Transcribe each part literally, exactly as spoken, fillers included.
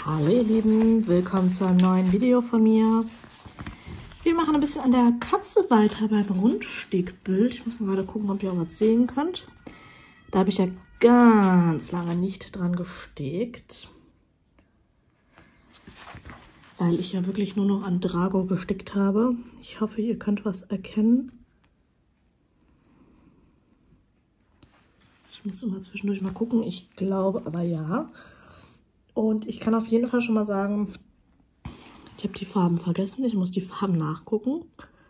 Hallo ihr Lieben, willkommen zu einem neuen Video von mir. Wir machen ein bisschen an der Katze weiter beim Rundstickbild. Ich muss mal gerade gucken, ob ihr auch was sehen könnt. Da habe ich ja ganz lange nicht dran gestickt, weil ich ja wirklich nur noch an Drago gestickt habe. Ich hoffe, ihr könnt was erkennen. Ich muss immer zwischendurch mal gucken, ich glaube aber ja. Und ich kann auf jeden Fall schon mal sagen, ich habe die Farben vergessen. Ich muss die Farben nachgucken.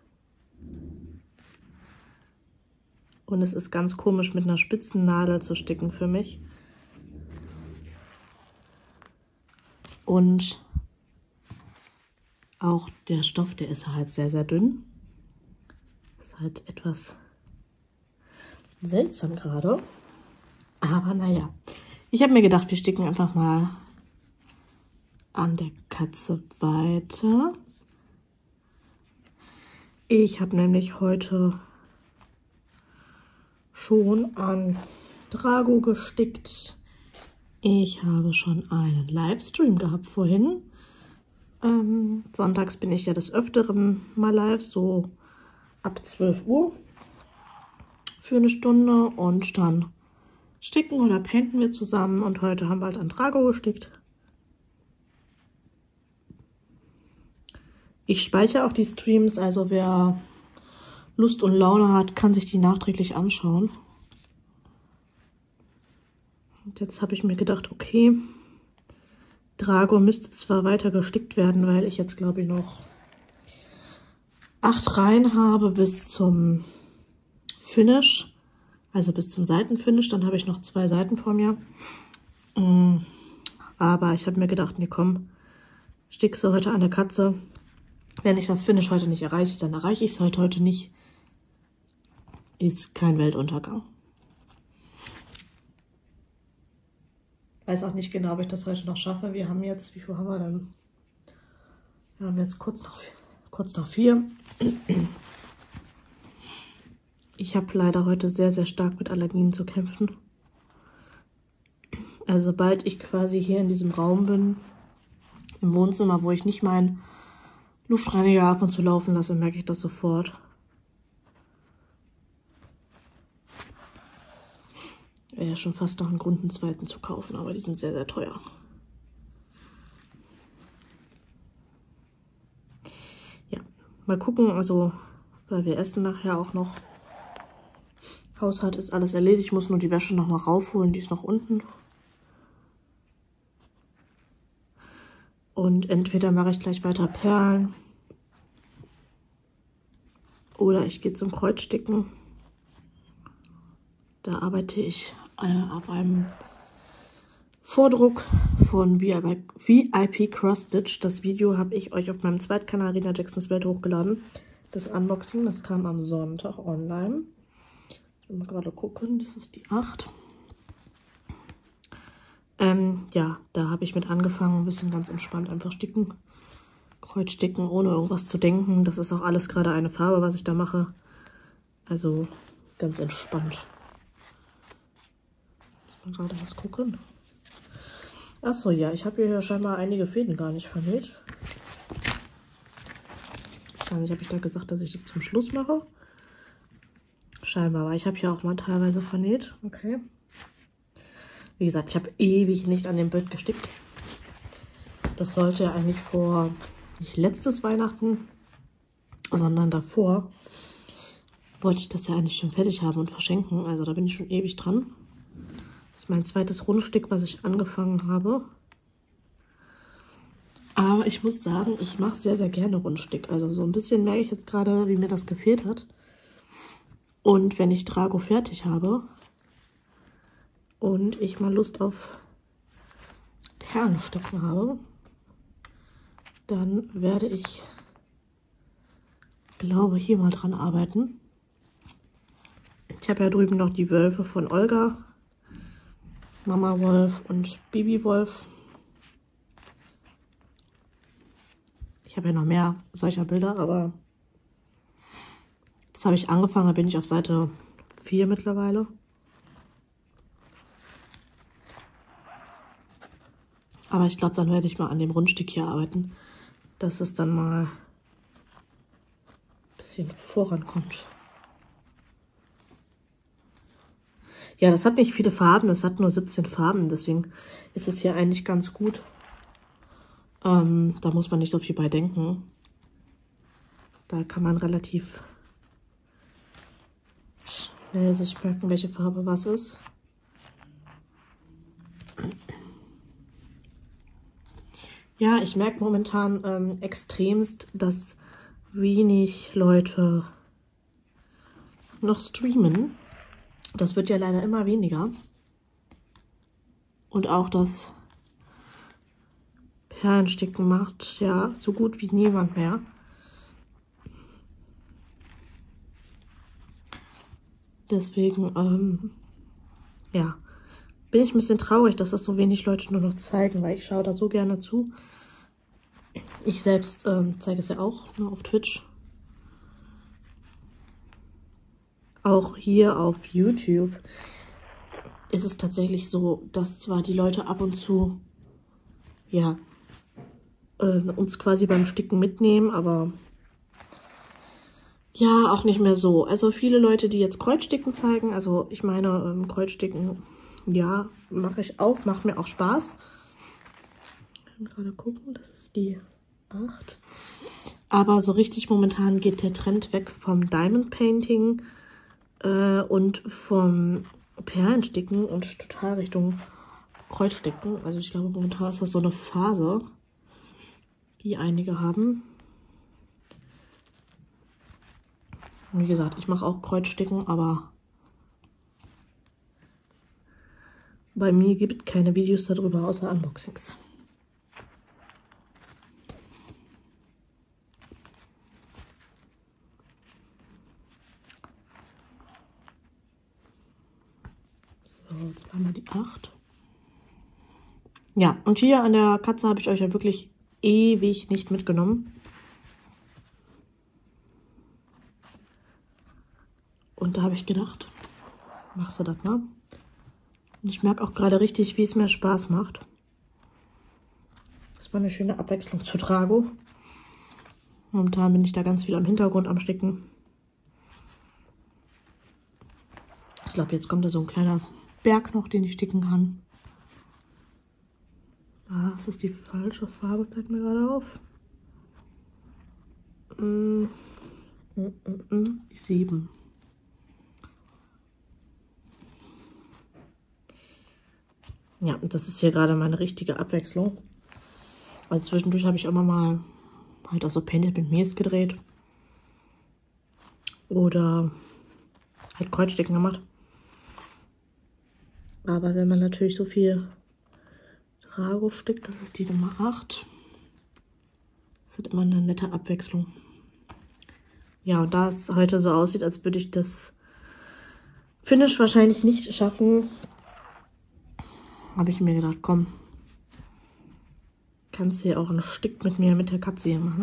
Und es ist ganz komisch, mit einer spitzen Nadel zu sticken für mich. Und auch der Stoff, der ist halt sehr, sehr dünn. Ist halt etwas seltsam gerade. Aber naja, ich habe mir gedacht, wir sticken einfach mal an der Katze weiter. Ich habe nämlich heute schon an Drago gestickt. Ich habe schon einen Livestream gehabt vorhin. Ähm, sonntags bin ich ja des Öfteren mal live, so ab zwölf Uhr für eine Stunde. Und dann sticken oder painten wir zusammen. Und heute haben wir halt an Drago gestickt. Ich speichere auch die Streams, also wer Lust und Laune hat, kann sich die nachträglich anschauen. Und jetzt habe ich mir gedacht, okay, Drago müsste zwar weiter gestickt werden, weil ich jetzt, glaube ich, noch acht Reihen habe bis zum Finish, also bis zum Seitenfinish. Dann habe ich noch zwei Seiten vor mir. Aber ich habe mir gedacht, nee, komm, stickst du heute an der Katze. Wenn ich das Finish heute nicht erreiche, dann erreiche ich es halt heute nicht. Ist kein Weltuntergang. Weiß auch nicht genau, ob ich das heute noch schaffe. Wir haben jetzt, wie viel haben wir denn? Wir haben jetzt kurz nach, kurz nach vier. Ich habe leider heute sehr, sehr stark mit Allergien zu kämpfen. Also sobald ich quasi hier in diesem Raum bin, im Wohnzimmer, wo ich nicht meinen Luftreiniger ab und zu laufen lasse, merke ich das sofort. Wäre ja schon fast noch ein Grund, einen zweiten zu kaufen, aber die sind sehr, sehr teuer. Ja, mal gucken, also, weil wir essen nachher auch noch. Haushalt ist alles erledigt, ich muss nur die Wäsche noch mal raufholen, die ist noch unten. Und entweder mache ich gleich weiter Perlen oder ich gehe zum Kreuzsticken. Da arbeite ich äh, auf einem Vordruck von V I P Cross Stitch. Das Video habe ich euch auf meinem Zweitkanal Rina Jacksons Welt hochgeladen. Das Unboxing, das kam am Sonntag online. Ich will mal gerade gucken, das ist die acht. Ähm, ja, da habe ich mit angefangen, ein bisschen ganz entspannt einfach sticken. Kreuzsticken, ohne irgendwas zu denken. Das ist auch alles gerade eine Farbe, was ich da mache. Also ganz entspannt. Ich muss mal gerade was gucken. Achso, ja, ich habe hier scheinbar einige Fäden gar nicht vernäht. Ich weiß gar nicht, habe ich da gesagt, dass ich die zum Schluss mache? Scheinbar, aber ich habe hier auch mal teilweise vernäht. Okay. Wie gesagt, ich habe ewig nicht an dem Bild gestickt. Das sollte ja eigentlich vor, nicht letztes Weihnachten, sondern davor, wollte ich das ja eigentlich schon fertig haben und verschenken. Also da bin ich schon ewig dran. Das ist mein zweites Rundstick, was ich angefangen habe. Aber ich muss sagen, ich mache sehr, sehr gerne Rundstick. Also so ein bisschen merke ich jetzt gerade, wie mir das gefehlt hat. Und wenn ich Drago fertig habe und ich mal Lust auf Perlensticken habe, dann werde ich, glaube hier mal dran arbeiten. Ich habe ja drüben noch die Wölfe von Olga, Mama Wolf und Bibi Wolf. Ich habe ja noch mehr solcher Bilder, aber das habe ich angefangen, da bin ich auf Seite vier mittlerweile. Aber ich glaube, dann werde ich mal an dem Rundstück hier arbeiten, dass es dann mal ein bisschen vorankommt. Ja, das hat nicht viele Farben, das hat nur siebzehn Farben, deswegen ist es hier eigentlich ganz gut. Ähm, da muss man nicht so viel bei denken. Da kann man relativ schnell sich merken, welche Farbe was ist. Ja, ich merke momentan ähm, extremst, dass wenig Leute noch streamen. Das wird ja leider immer weniger. Und auch das Perlensticken macht ja so gut wie niemand mehr. Deswegen, ähm, ja, bin ich ein bisschen traurig, dass das so wenig Leute nur noch zeigen, weil ich schaue da so gerne zu. Ich selbst ähm, zeige es ja auch nur auf Twitch. Auch hier auf YouTube ist es tatsächlich so, dass zwar die Leute ab und zu, ja, äh, uns quasi beim Sticken mitnehmen, aber ja, auch nicht mehr so. Also viele Leute, die jetzt Kreuzsticken zeigen, also ich meine, ähm, Kreuzsticken, ja, mache ich auch, macht mir auch Spaß. Ich kann gerade gucken, das ist die acht. Aber so richtig momentan geht der Trend weg vom Diamond Painting äh, und vom Perlensticken und total Richtung Kreuzsticken. Also ich glaube, momentan ist das so eine Phase, die einige haben. Wie gesagt, ich mache auch Kreuzsticken, aber bei mir gibt es keine Videos darüber, außer Unboxings. So, jetzt machen wir die acht. Ja, und hier an der Katze habe ich euch ja wirklich ewig nicht mitgenommen. Und da habe ich gedacht, machst du das mal? Und ich merke auch gerade richtig, wie es mir Spaß macht. Das war eine schöne Abwechslung zu Trago. Momentan bin ich da ganz viel am Hintergrund am Sticken. Ich glaube, jetzt kommt da so ein kleiner Berg noch, den ich sticken kann. Ah, das ist die falsche Farbe, fällt mir gerade auf. Mm, mm, mm, mm, die sieben. Ja, und das ist hier gerade meine richtige Abwechslung. Also zwischendurch habe ich immer mal halt auch so Painted mit Mees gedreht. Oder halt Kreuzsticken gemacht. Aber wenn man natürlich so viel Trago stickt, das ist die Nummer acht. Das ist immer eine nette Abwechslung. Ja, und da es heute so aussieht, als würde ich das Finish wahrscheinlich nicht schaffen, habe ich mir gedacht, komm, kannst du hier auch einen Stick mit mir, mit der Katze hier machen.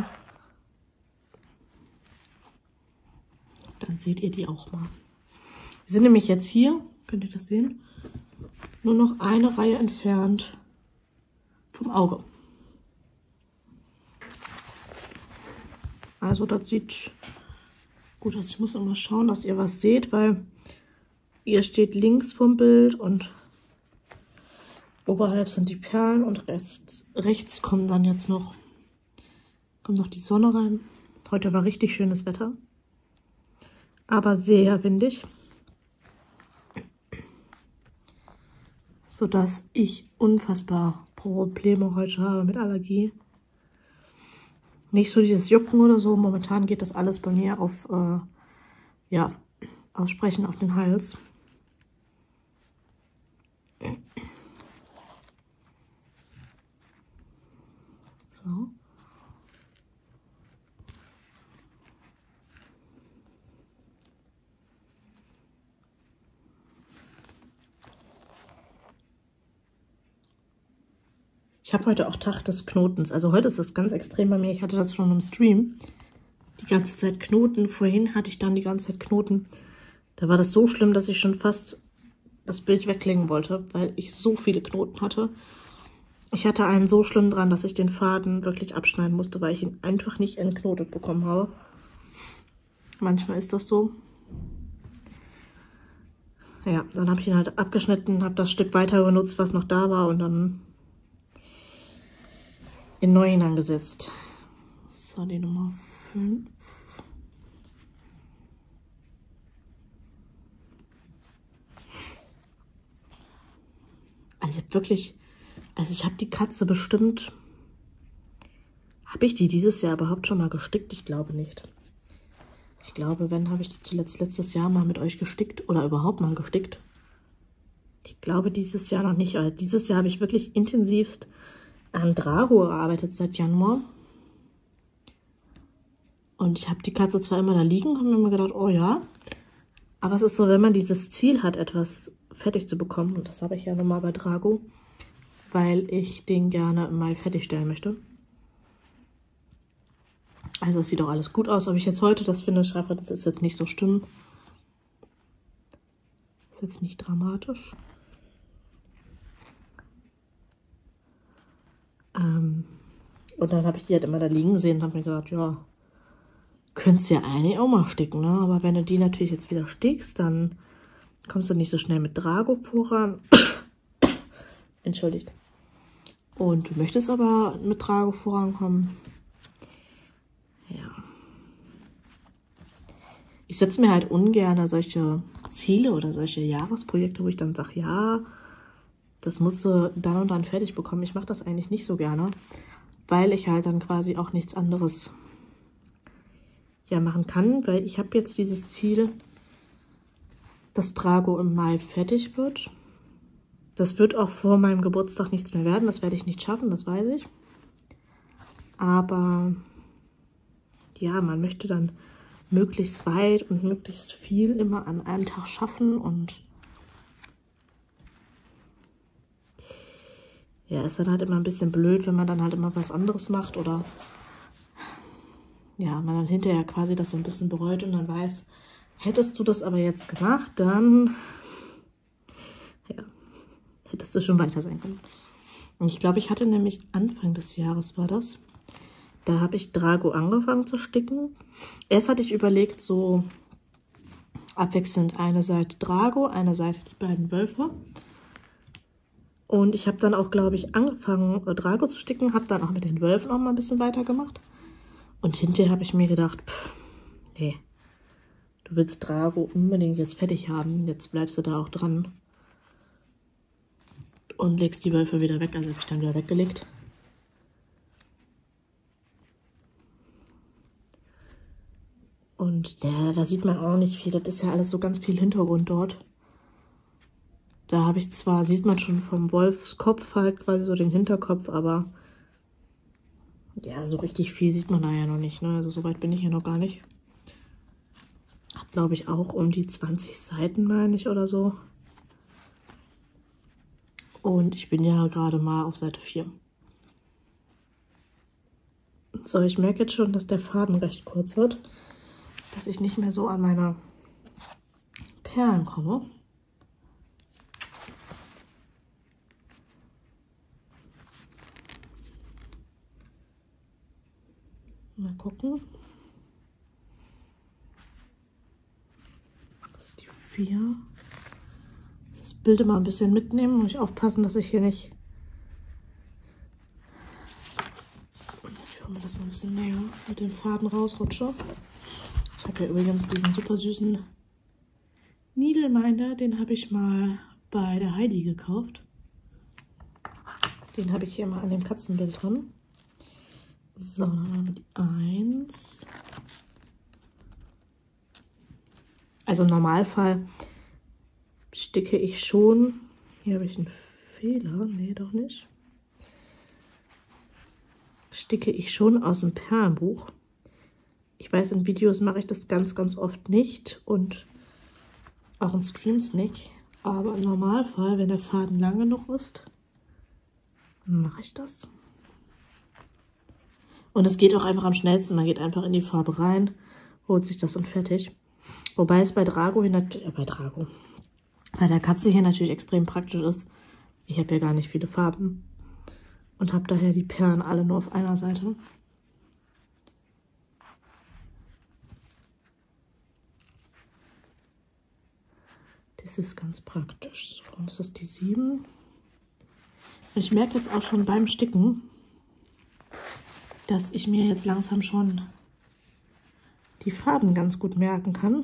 Dann seht ihr die auch mal. Wir sind nämlich jetzt hier, könnt ihr das sehen, nur noch eine Reihe entfernt vom Auge. Also das sieht gut aus. Ich muss auch mal schauen, dass ihr was seht, weil ihr steht links vom Bild und oberhalb sind die Perlen und rechts, rechts kommen dann jetzt noch, kommt noch die Sonne rein. Heute war richtig schönes Wetter, aber sehr windig, sodass ich unfassbar Probleme heute habe mit Allergie. Nicht so dieses Jucken oder so, momentan geht das alles bei mir auf, äh, ja, Aussprechen auf den Hals. So. Ich habe heute auch Tag des Knotens. Also heute ist das ganz extrem bei mir. Ich hatte das schon im Stream. Die ganze Zeit Knoten. Vorhin hatte ich dann die ganze Zeit Knoten. Da war das so schlimm, dass ich schon fast das Bild weglegen wollte, weil ich so viele Knoten hatte. Ich hatte einen so schlimm dran, dass ich den Faden wirklich abschneiden musste, weil ich ihn einfach nicht entknotet bekommen habe. Manchmal ist das so. Ja, dann habe ich ihn halt abgeschnitten, habe das Stück weiter benutzt, was noch da war und dann in neu hineingesetzt. So, die Nummer fünf. Also ich habe wirklich, also ich habe die Katze bestimmt, habe ich die dieses Jahr überhaupt schon mal gestickt? Ich glaube nicht. Ich glaube, wenn, habe ich die zuletzt letztes Jahr mal mit euch gestickt oder überhaupt mal gestickt. Ich glaube dieses Jahr noch nicht, aber dieses Jahr habe ich wirklich intensivst an Drago gearbeitet seit Januar. Und ich habe die Katze zwar immer da liegen, habe mir immer gedacht, oh ja, aber es ist so, wenn man dieses Ziel hat, etwas fertig zu bekommen, und das habe ich ja nochmal bei Drago, weil ich den gerne mal fertigstellen möchte. Also es sieht auch alles gut aus. Ob ich jetzt heute das Finish schaffe, das ist jetzt nicht so schlimm. Ist jetzt nicht dramatisch. Ähm, und dann habe ich die halt immer da liegen gesehen und habe mir gedacht, ja, könntest du ja eigentlich auch mal sticken, ne? Aber wenn du die natürlich jetzt wieder stickst, dann kommst du nicht so schnell mit Drago voran. Entschuldigt. Und du möchtest aber mit Drago vorankommen. Ja. Ich setze mir halt ungern solche Ziele oder solche Jahresprojekte, wo ich dann sage, ja, das musst du dann und dann fertig bekommen. Ich mache das eigentlich nicht so gerne, weil ich halt dann quasi auch nichts anderes ja machen kann, weil ich habe jetzt dieses Ziel, dass Drago im Mai fertig wird. Das wird auch vor meinem Geburtstag nichts mehr werden, das werde ich nicht schaffen, das weiß ich. Aber ja, man möchte dann möglichst weit und möglichst viel immer an einem Tag schaffen und ja, ist dann halt immer ein bisschen blöd, wenn man dann halt immer was anderes macht oder ja, man dann hinterher quasi das so ein bisschen bereut und dann weiß, hättest du das aber jetzt gemacht, dann ja, hättest du schon weiter sein können. Und ich glaube, ich hatte nämlich Anfang des Jahres war das, da habe ich Drago angefangen zu sticken. Erst hatte ich überlegt, so abwechselnd eine Seite Drago, eine Seite die beiden Wölfe. Und ich habe dann auch, glaube ich, angefangen, Drago zu sticken, habe dann auch mit den Wölfen auch mal ein bisschen weitergemacht. Und hinterher habe ich mir gedacht, pff, nee, du willst Drago unbedingt jetzt fertig haben, jetzt bleibst du da auch dran. Und legst die Wölfe wieder weg, also habe ich dann wieder weggelegt. Und ja, da sieht man auch nicht viel, das ist ja alles so ganz viel Hintergrund dort. Da habe ich zwar, sieht man schon vom Wolfskopf halt quasi so den Hinterkopf, aber ja, so richtig viel sieht man da ja noch nicht, ne? Also so weit bin ich ja noch gar nicht. Hat, glaube ich, auch um die zwanzig Seiten, meine ich, oder so. Und ich bin ja gerade mal auf Seite vier. So, ich merke jetzt schon, dass der Faden recht kurz wird. Dass ich nicht mehr so an meine Perlen komme. Mal gucken. Das ist die vier. Das Bild immer ein bisschen mitnehmen. Muss ich aufpassen, dass ich hier nicht... Ich hole mir das mal ein bisschen näher mit dem Faden rausrutsche. Ich habe ja übrigens diesen super süßen Needleminder. Den habe ich mal bei der Heidi gekauft. Den habe ich hier mal an dem Katzenbild dran. So, dann haben wir die eins. Also im Normalfall sticke ich schon. Hier habe ich einen Fehler. Nee, doch nicht. Sticke ich schon aus dem Perlenbuch. Ich weiß, in Videos mache ich das ganz, ganz oft nicht. Und auch in Streams nicht. Aber im Normalfall, wenn der Faden lang genug ist, mache ich das. Und es geht auch einfach am schnellsten. Man geht einfach in die Farbe rein, holt sich das und fertig. Wobei es bei Drago hier natürlich, äh, bei Drago, bei der Katze hier natürlich extrem praktisch ist. Ich habe ja gar nicht viele Farben. und habe daher die Perlen alle nur auf einer Seite. Das ist ganz praktisch. So, und das ist die sieben. Und ich merke jetzt auch schon beim Sticken, dass ich mir jetzt langsam schon die Farben ganz gut merken kann,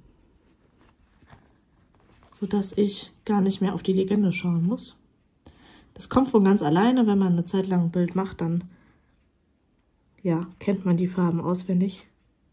sodass ich gar nicht mehr auf die Legende schauen muss. Das kommt von ganz alleine, wenn man eine Zeit lang ein Bild macht, dann ja, kennt man die Farben auswendig.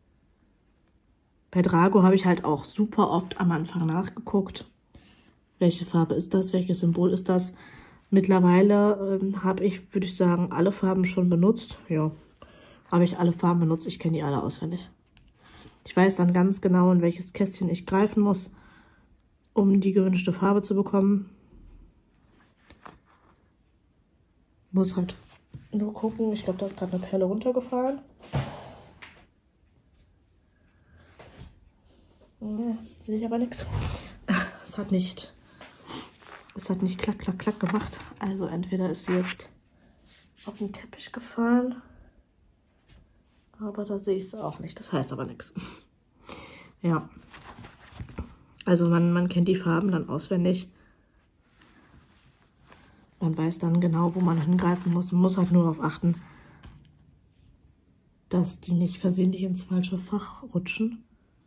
Bei Drago habe ich halt auch super oft am Anfang nachgeguckt, welche Farbe ist das, welches Symbol ist das. Mittlerweile ähm, habe ich, würde ich sagen, alle Farben schon benutzt. Ja, habe ich alle Farben benutzt, ich kenne die alle auswendig. Ich weiß dann ganz genau, in welches Kästchen ich greifen muss, um die gewünschte Farbe zu bekommen. Muss halt nur gucken, ich glaube, da ist gerade eine Perle runtergefallen. Ja, sehe ich aber nichts. Es hat nicht, es hat nicht klack, klack, klack gemacht. Also entweder ist sie jetzt auf den Teppich gefallen, aber da sehe ich es auch nicht. Das heißt aber nichts. Ja, also man, man kennt die Farben dann auswendig. Man weiß dann genau, wo man hingreifen muss. Man muss halt nur darauf achten, dass die nicht versehentlich ins falsche Fach rutschen.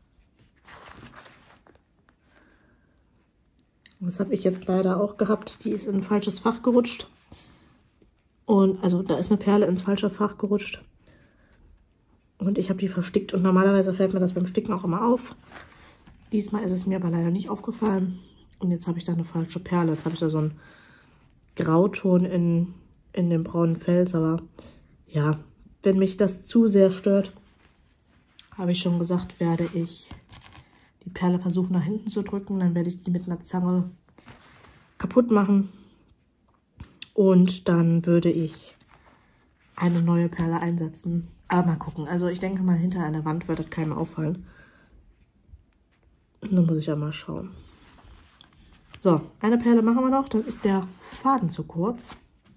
Das habe ich jetzt leider auch gehabt. Die ist in ein falsches Fach gerutscht. Und also da ist eine Perle ins falsche Fach gerutscht. Und ich habe die verstickt. Und normalerweise fällt mir das beim Sticken auch immer auf. Diesmal ist es mir aber leider nicht aufgefallen. Und jetzt habe ich da eine falsche Perle. Jetzt habe ich da so einen Grauton in, in dem braunen Fels. Aber ja, wenn mich das zu sehr stört, habe ich schon gesagt, werde ich die Perle versuchen nach hinten zu drücken. Dann werde ich die mit einer Zange kaputt machen. Und dann würde ich eine neue Perle einsetzen. Aber mal gucken. Also ich denke mal, hinter einer Wand wird das keinem auffallen. Und dann muss ich ja mal schauen. So, eine Perle machen wir noch. Dann ist der Faden zu kurz.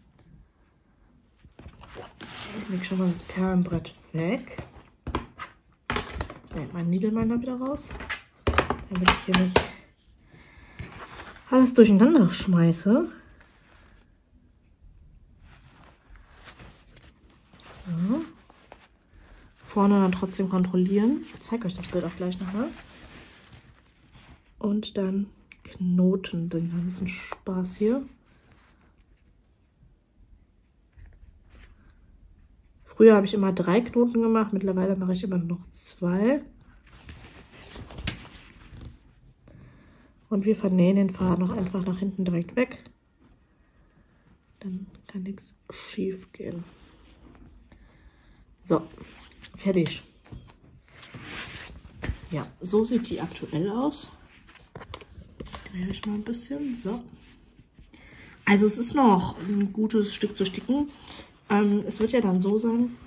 Ich lege schon mal das Perlenbrett weg. Ich nehme meinen Niedelmeinder wieder raus, damit ich hier nicht alles durcheinander schmeiße. So. Vorne dann trotzdem kontrollieren. Ich zeige euch das Bild auch gleich nochmal. Und dann knoten den ganzen Spaß hier. Früher habe ich immer drei Knoten gemacht, mittlerweile mache ich immer noch zwei. Und wir vernähen den Faden auch einfach nach hinten direkt weg. Dann kann nichts schief gehen. So, fertig. Ja, so sieht die aktuell aus. Ich drehe euch mal ein bisschen. So. Also es ist noch ein gutes Stück zu sticken. Ähm, es wird ja dann so sein,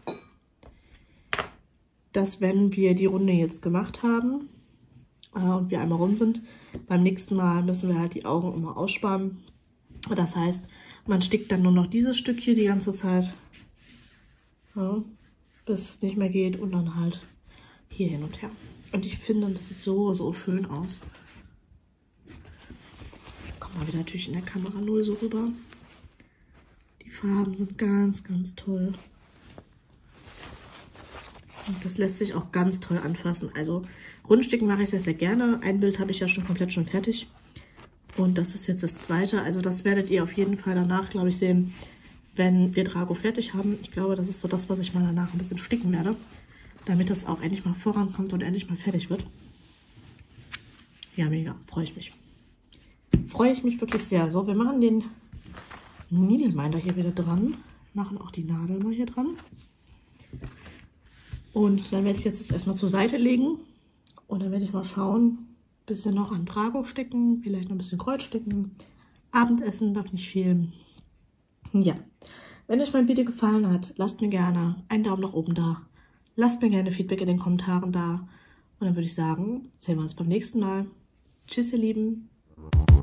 dass wenn wir die Runde jetzt gemacht haben äh, und wir einmal rum sind, beim nächsten Mal müssen wir halt die Augen immer aussparen. Das heißt, man stickt dann nur noch dieses Stück hier die ganze Zeit, ja, bis es nicht mehr geht und dann halt hier hin und her. Und ich finde, das sieht so, so schön aus. Kommt mal wieder natürlich in der Kamera null so rüber. Die Farben sind ganz, ganz toll. Und das lässt sich auch ganz toll anfassen. Also Rundsticken mache ich sehr, sehr gerne. Ein Bild habe ich ja schon komplett schon fertig. Und das ist jetzt das zweite. Also das werdet ihr auf jeden Fall danach, glaube ich, sehen, wenn wir Drago fertig haben. Ich glaube, das ist so das, was ich mal danach ein bisschen sticken werde, damit das auch endlich mal vorankommt und endlich mal fertig wird. Ja, mega. Freue ich mich. Freue ich mich wirklich sehr. So, wir machen den Niedelminder hier wieder dran. Machen auch die Nadel mal hier dran. Und dann werde ich jetzt das erstmal zur Seite legen. Und dann werde ich mal schauen, bisschen noch an Drago sticken, vielleicht noch ein bisschen Kreuz sticken. Abendessen darf nicht fehlen. Ja, wenn euch mein Video gefallen hat, lasst mir gerne einen Daumen nach oben da. Lasst mir gerne Feedback in den Kommentaren da. Und dann würde ich sagen, sehen wir uns beim nächsten Mal. Tschüss, ihr Lieben.